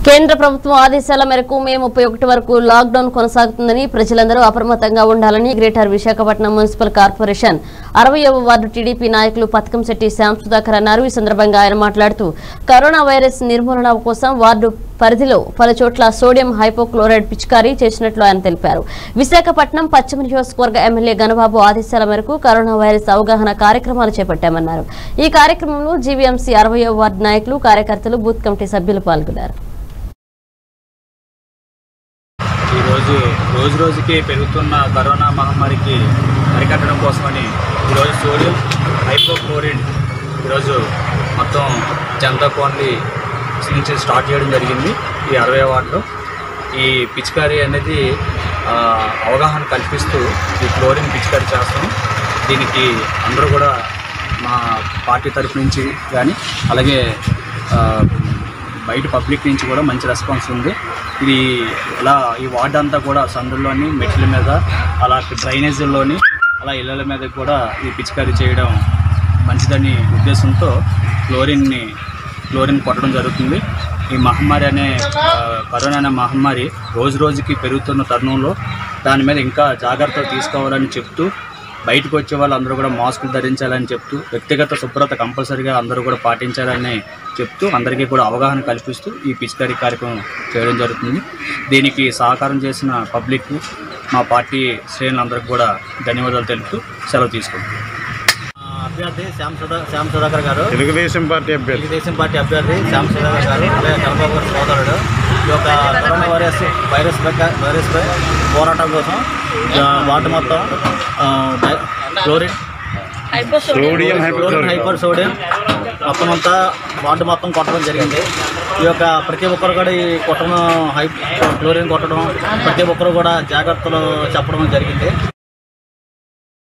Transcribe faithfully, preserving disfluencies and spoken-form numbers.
కేంద్ర ప్రభుత్వం ఆదేశాల మేరకు మే ముప్పై ఒకటి వరకు లాక్డౌన్ కొనసాగుతుందని ప్రజలందరూ అప్రమత్తంగా ఉండాలని గ్రేటర్ విశాఖపట్నం మున్సిపల్ కార్పొరేషన్ అరవైవ వార్డు టీడీపీ నాయకులు పతకంశెట్టి శ్యామ్ సుధాకర్ అన్నారు। ఈ సందర్భంగా ఆయన మాట్లాడుతూ కరోనా వైరస్ నిర్మూలన కోసం వార్డు పరిధిలో పలు చోట్ల సోడియం హైపోక్లోరైడ్ పిచికారీ చేసినట్లు ఆయన తెలిపారు। విశాఖపట్నం పశ్చిమ నియోజకవర్గ ఎమ్మెల్యే గణబాబు ఆదేశాల మేరకు కరోనా వైరస్ అవగాహన కార్యక్రమాలు చేపట్టామన్నారు। ఈ కార్యక్రమంలో జీవీఎంసీ అరవైవ వార్డు నాయకులు కార్యకర్తలు బూత్ కమిటీ సభ్యులు పాల్గొన్నారు। ఈరోజు రోజు రోజుకి పెరుగుతున్న కరోనా మహమ్మారికి అరికట్టడం కోసమని ఈరోజు సోడియం హైపోక్లోరైడ్ ఈరోజు మొత్తం జనతా కాలనీ నుంచి స్టార్ట్ చేయడం జరిగింది। ఈ అరవై వార్డులో ఈ పిచికారీ అనేది అవగాహన కల్పిస్తూ ఈ క్లోరిన్ పిచికారీ చేస్తాం। దీనికి అందరూ కూడా మా పార్టీ తరఫు నుంచి కానీ అలాగే బయట పబ్లిక్ నుంచి కూడా మంచి రెస్పాన్స్ ఉంది। ఇది ఇలా ఈ వార్డు అంతా కూడా సందుల్లోని మెట్ల మీద అలా డ్రైనేజీల్లోని అలా ఇళ్ళ మీద కూడా ఈ పిచికారీ చేయడం మంచిదని ఉద్దేశంతో క్లోరిన్ని క్లోరిన్ కొట్టడం జరుగుతుంది। ఈ మహమ్మారి అనే కరోనా అనే మహమ్మారి రోజు రోజుకి పెరుగుతున్న తరుణంలో దాని మీద ఇంకా జాగ్రత్తలు తీసుకోవాలని చెప్తూ బయటకు వచ్చే వాళ్ళు అందరూ కూడా మాస్కులు ధరించాలని చెప్తూ వ్యక్తిగత శుభ్రత కంపల్సరీగా అందరూ కూడా పాటించాలని చెప్తూ అందరికీ కూడా అవగాహన కల్పిస్తూ ఈ పిచికారీ కార్యక్రమం చేయడం జరుగుతుంది। దీనికి సహకారం చేసిన పబ్లిక్ మా పార్టీ శ్రేణులందరికీ కూడా ధన్యవాదాలు తెలుపుతూ సెలవు తీసుకుంటాం। అభ్యర్థి శ్యామ్ సుధా శ్యామ్ సుధాకర్ గారు తెలుగుదేశం పార్టీ అభ్యర్థి తెలుగుదేశం పార్టీ అభ్యర్థి శ్యామ్ సుధాకర్ గారు అలాగే గణబాబు గారి సోదరుడు ఈ యొక్క కరోనా వైరస్ వైరస్ వైరస్పై పోరాటం కోసం వాటి మొత్తం chlorine sodium chlorine hyper sodium మొత్తం అంతా వాటి మొత్తం కొట్టడం జరిగింది। ఈ యొక్క ప్రతి ఒక్కరు కూడా ఈ కొట్టడం హై క్లోరిన్ కొట్టడం ప్రతి ఒక్కరు కూడా జాగ్రత్తలు చెప్పడం జరిగింది।